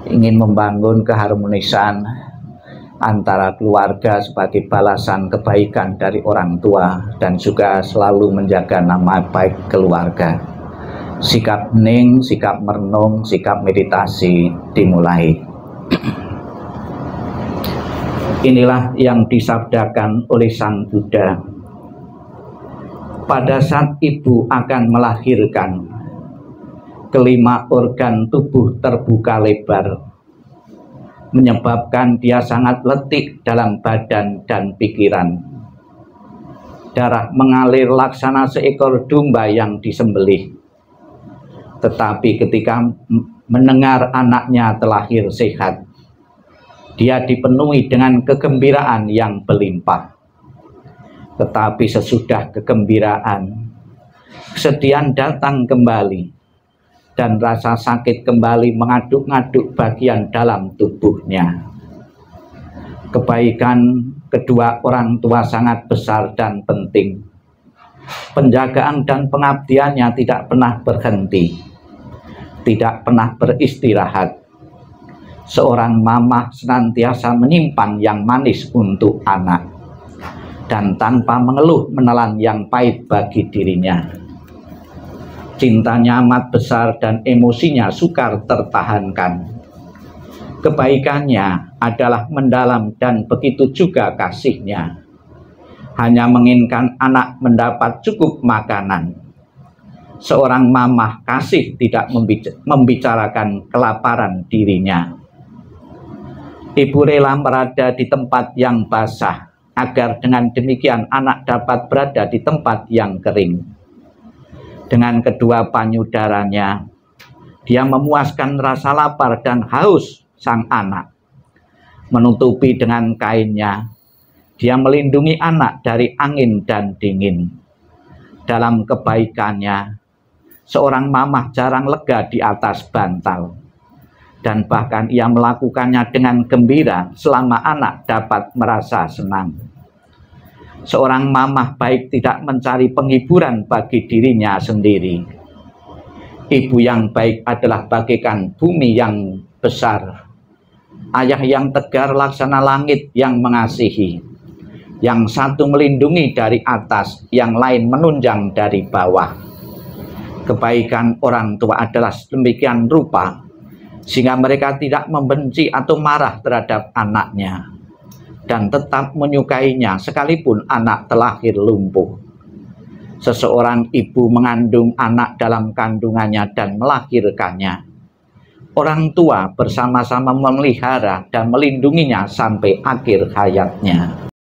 ingin membangun keharmonisan antara keluarga sebagai balasan kebaikan dari orang tua, dan juga selalu menjaga nama baik keluarga. Sikap hening, sikap merenung, sikap meditasi dimulai. Inilah yang disabdakan oleh Sang Buddha. Pada saat ibu akan melahirkan, kelima organ tubuh terbuka lebar, menyebabkan dia sangat letih dalam badan dan pikiran. Darah mengalir laksana seekor domba yang disembelih. Tetapi ketika mendengar anaknya terlahir sehat, dia dipenuhi dengan kegembiraan yang berlimpah. Tetapi sesudah kegembiraan, kesedihan datang kembali, dan rasa sakit kembali mengaduk-aduk bagian dalam tubuhnya. Kebaikan kedua orang tua sangat besar dan penting. Penjagaan dan pengabdiannya tidak pernah berhenti, tidak pernah beristirahat. Seorang mamah senantiasa menyimpan yang manis untuk anak, dan tanpa mengeluh menelan yang pahit bagi dirinya. Cintanya amat besar dan emosinya sukar tertahankan. Kebaikannya adalah mendalam dan begitu juga kasihnya. Hanya menginginkan anak mendapat cukup makanan. Seorang mamah kasih tidak membicarakan kelaparan dirinya. Ibu rela berada di tempat yang basah, agar dengan demikian anak dapat berada di tempat yang kering. Dengan kedua payudaranya, dia memuaskan rasa lapar dan haus sang anak. Menutupi dengan kainnya, dia melindungi anak dari angin dan dingin. Dalam kebaikannya, seorang mamah jarang lega di atas bantal, dan bahkan ia melakukannya dengan gembira selama anak dapat merasa senang. Seorang mamah baik tidak mencari penghiburan bagi dirinya sendiri. Ibu yang baik adalah bagaikan bumi yang besar, ayah yang tegar laksana langit yang mengasihi. Yang satu melindungi dari atas, yang lain menunjang dari bawah. Kebaikan orang tua adalah sedemikian rupa, sehingga mereka tidak membenci atau marah terhadap anaknya, dan tetap menyukainya sekalipun anak terlahir lumpuh. Seseorang ibu mengandung anak dalam kandungannya dan melahirkannya. Orang tua bersama-sama memelihara dan melindunginya sampai akhir hayatnya.